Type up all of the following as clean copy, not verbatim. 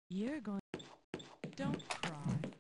You're going. Don't cry.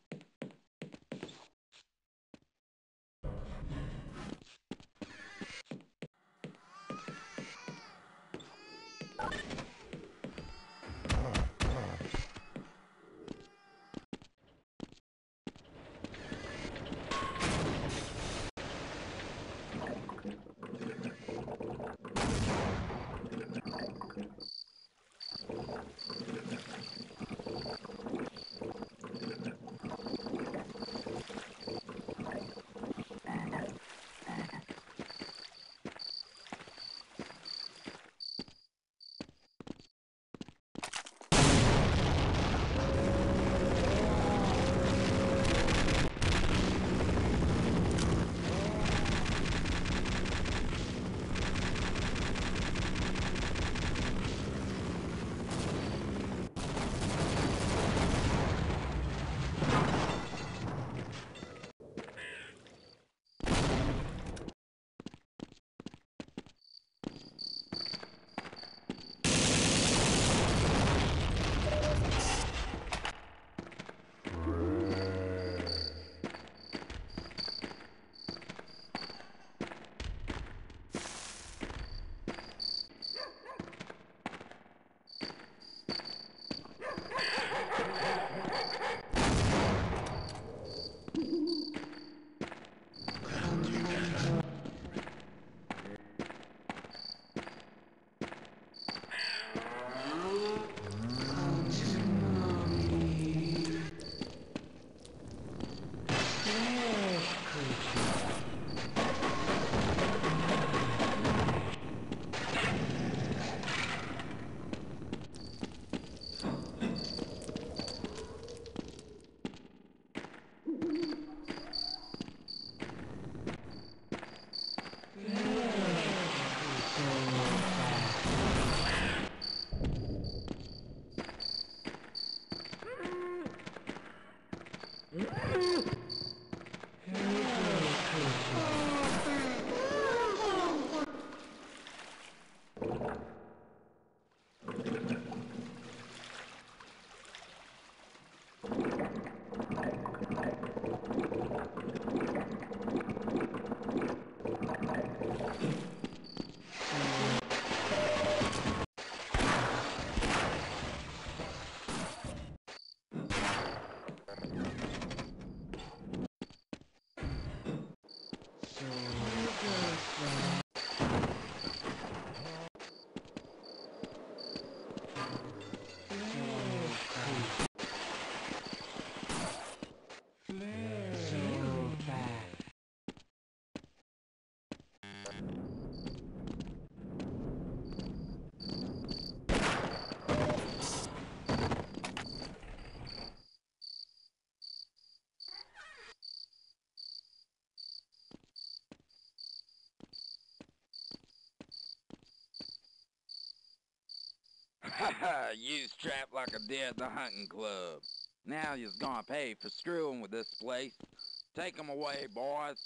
Haha, you's trapped like a deer at the hunting club. Now you's gonna pay for screwing with this place. Take 'em away, boys.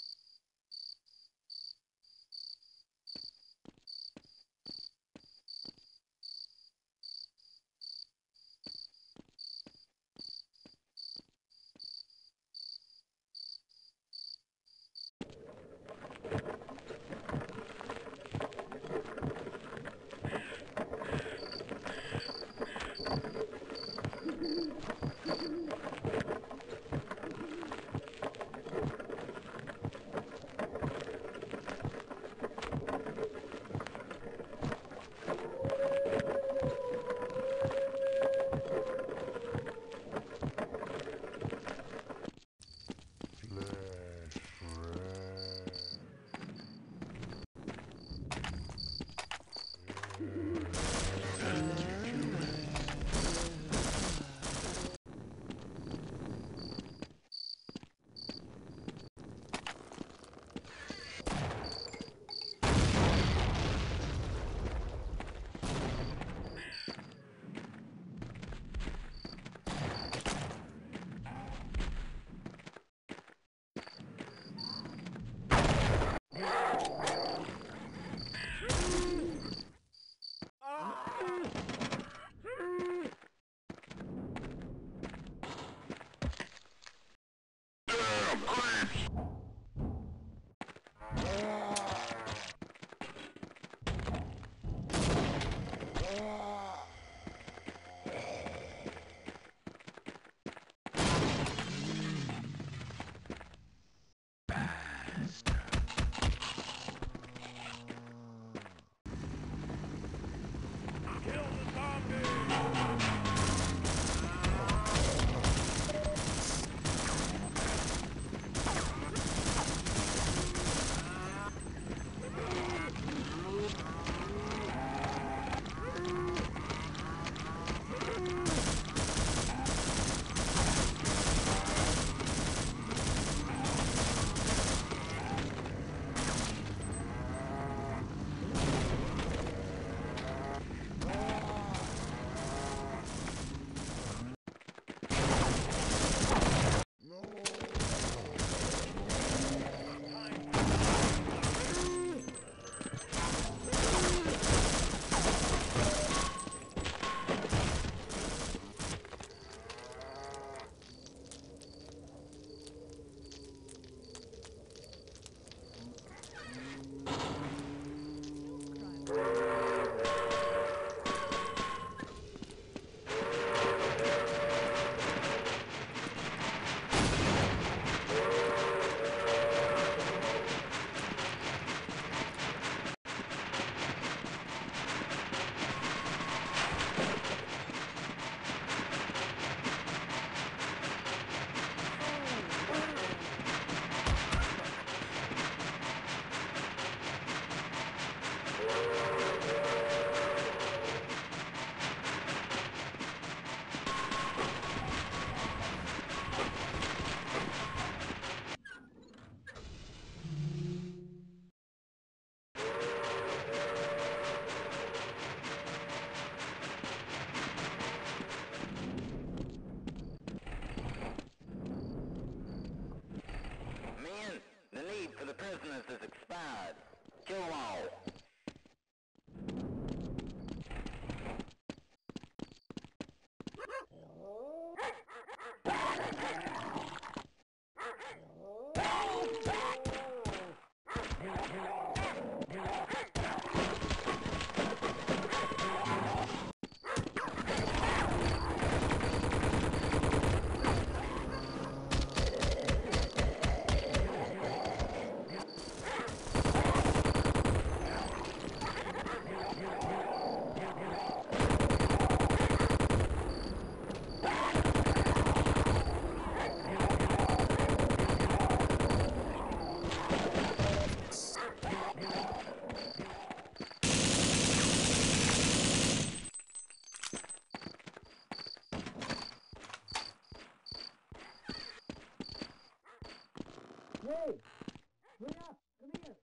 The prisoners has expired. Kill them all. Hey! Hurry up! Come here!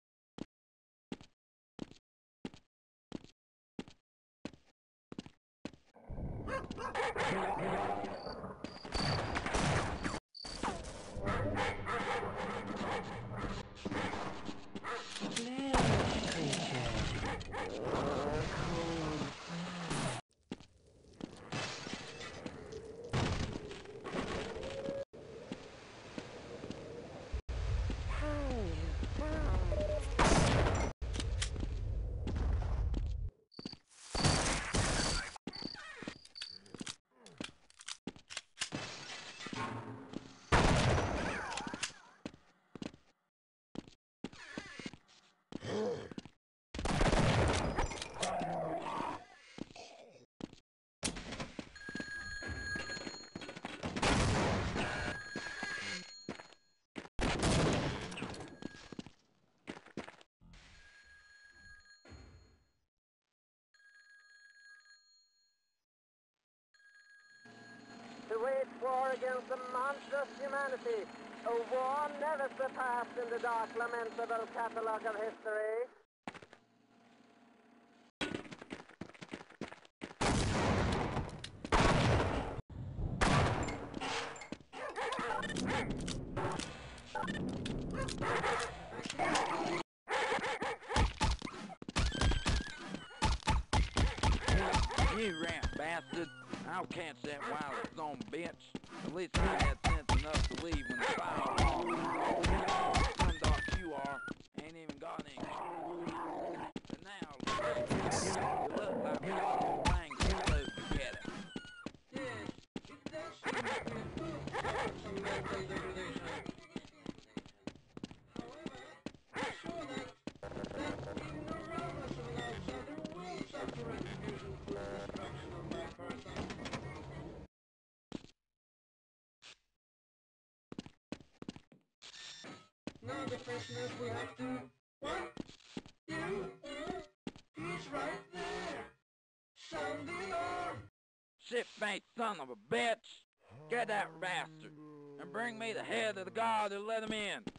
To wage war against the monstrous humanity, a war never surpassed in the dark, lamentable catalogue of history. You ramp bastard. I'll catch that while it's on bench. At least I had sense enough to leave when the fire was off. Sundark you are. Ain't even got any. But now, you look like we got all things close together. Yes, it does seem like we could start some mental degradation. However, I'm sure that even the realness of an outsider will suffer retribution for the destruction of my person. Now the prisoners will have to... What? He's right there! Sound the alarm! Shit-faced son of a bitch! Get that bastard! And bring me the head of the guard and let him in!